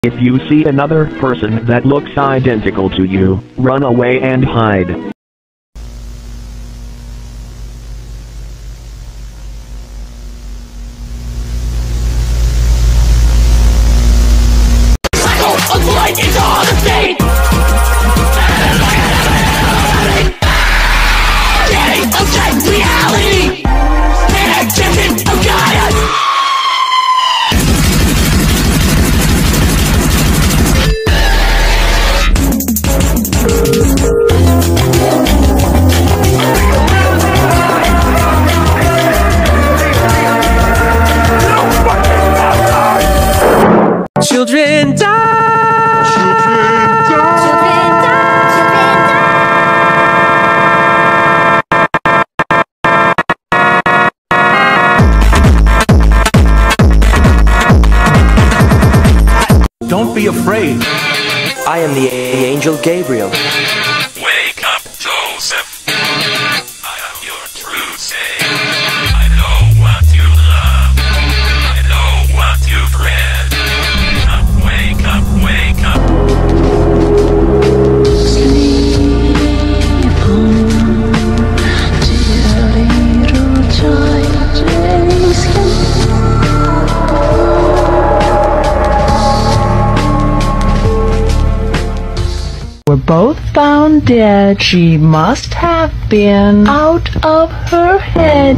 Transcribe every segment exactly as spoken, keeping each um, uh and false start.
If you see another person that looks identical to you, run away and hide. Like it's all the same. Getting object reality. Activity of guidance. Children die. Don't be afraid. I am the angel Gabriel. Wake up, Joseph. I am your true saint. I know what you love. I know what you dread. Wake up, wake up, Sleep on, dear little child, sleep. Were both found dead. She must have been out of her head.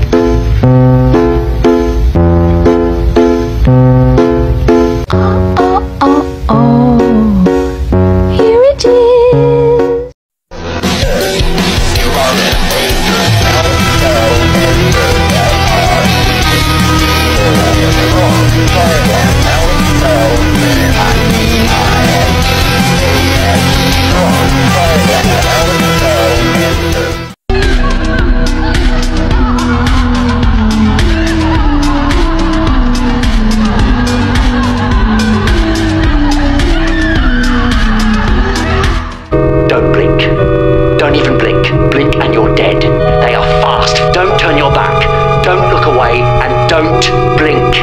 Oh, oh, oh, oh. Here it is. Don't blink. Don't even blink. Blink and you're dead. They are fast. Don't turn your back. Don't look away and don't blink.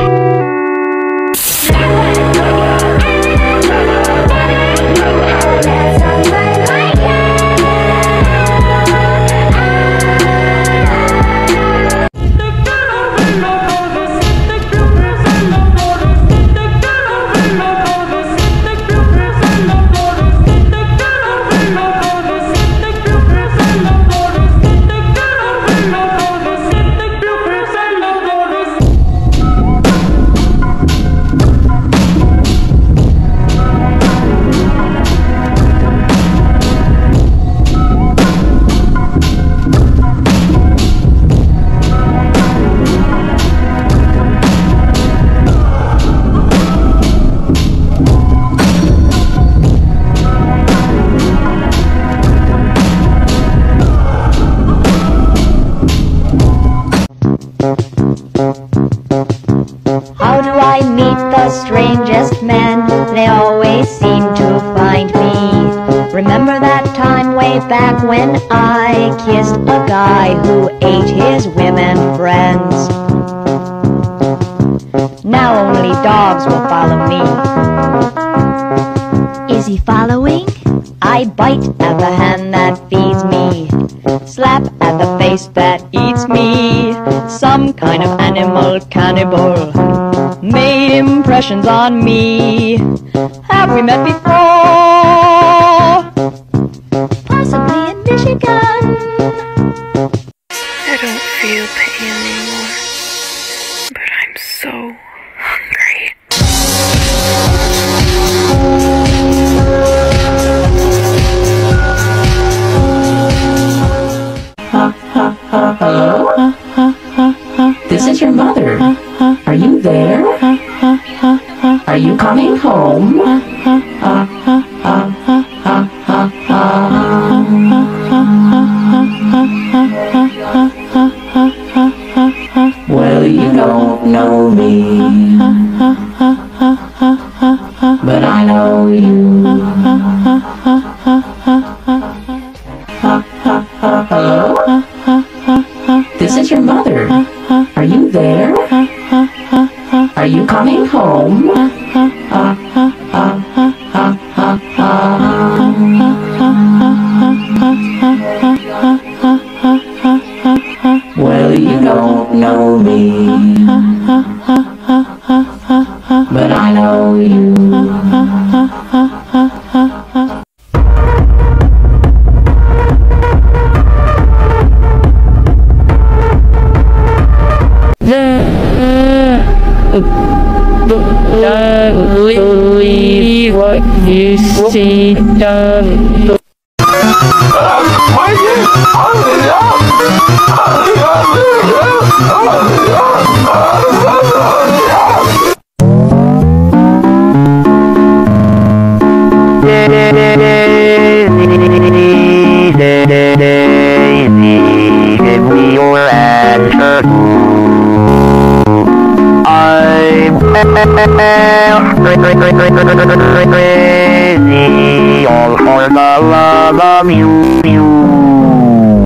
How do I meet the strangest men? They always seem to find me. Remember that time way back when I kissed a guy who ate his women friends? Now only dogs will follow me. Is he following? I bite at the hand that feeds me, slap at the face that eats me. Some kind of animal cannibal made impressions on me. Have we met before? Possibly in Michigan. I don't feel pain anymore, but I'm so hungry. Ha ha ha, hello? This is your mother. Are you there? Are you coming home? Well, you don't know me, but I know you. Hello? This is your mother. Are you there? Are you coming home? Believe what you see done. Give me your answer. I'm crazy, all for the love of you, you.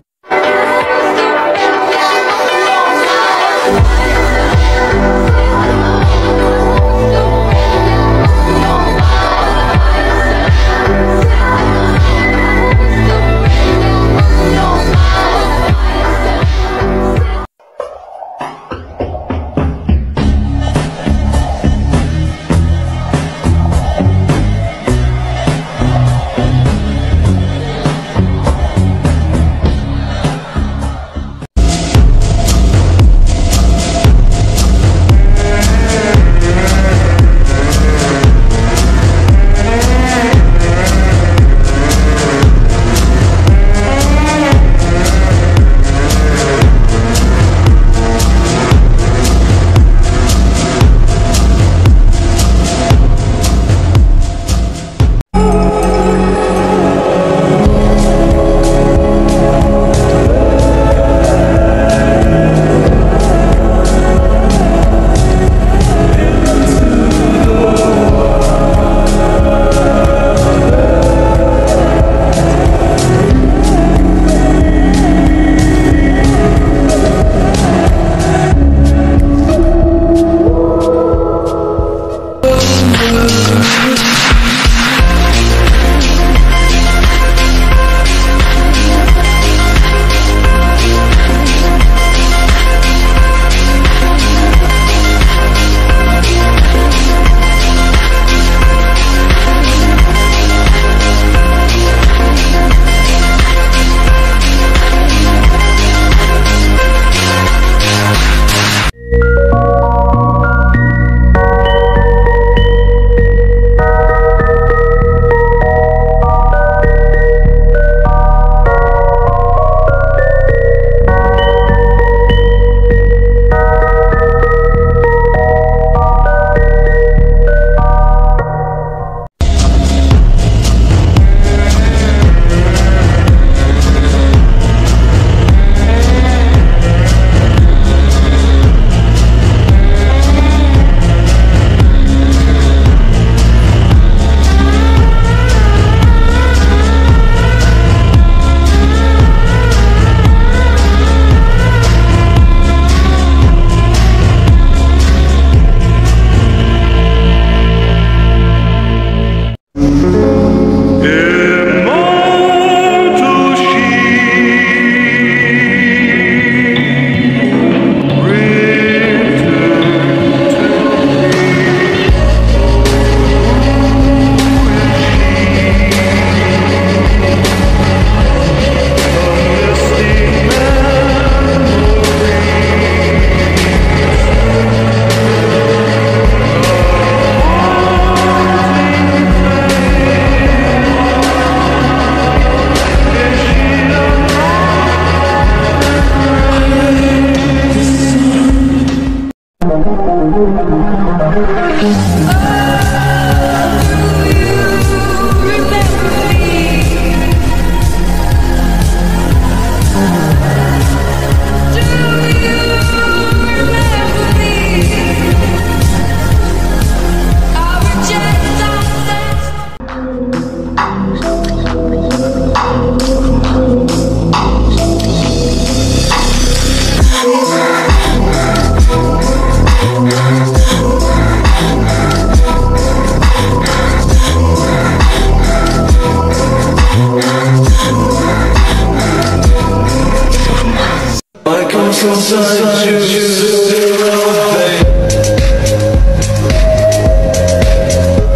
inside you, still babe.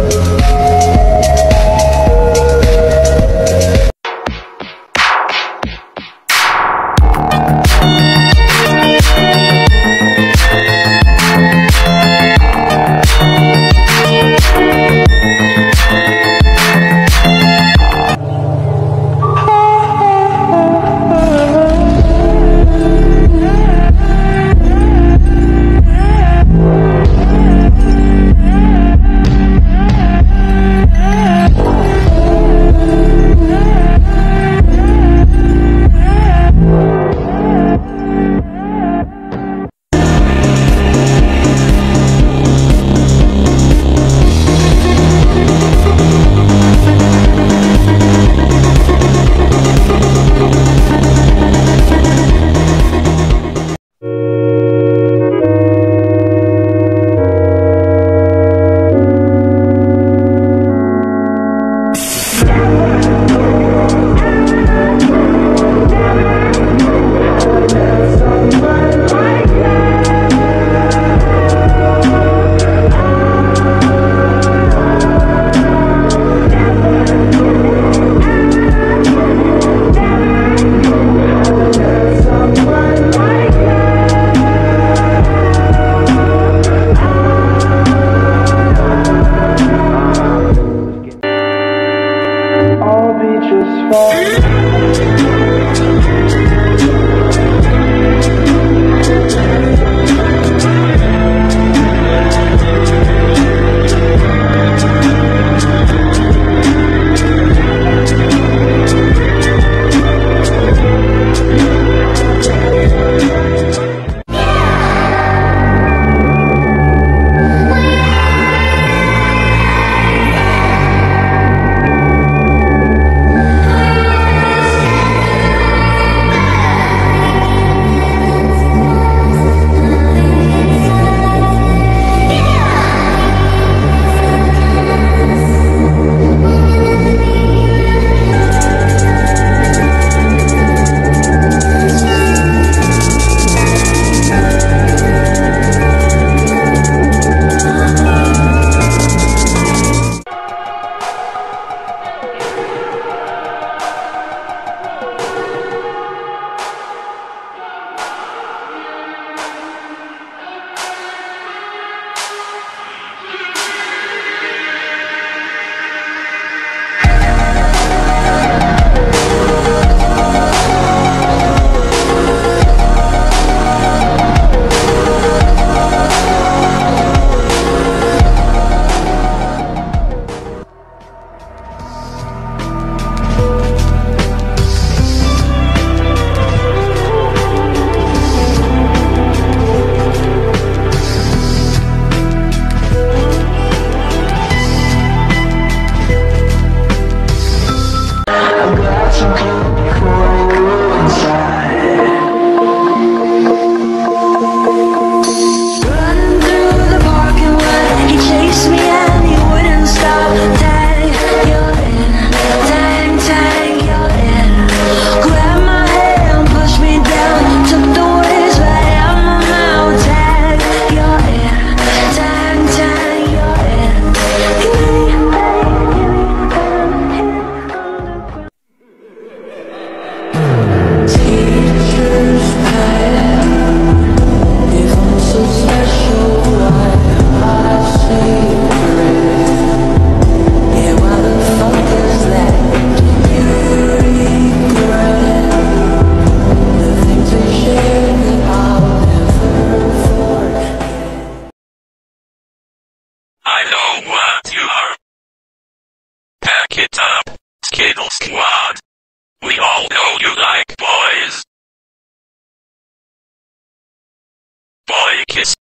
I know what you are. Pack it up, Skittle Squad.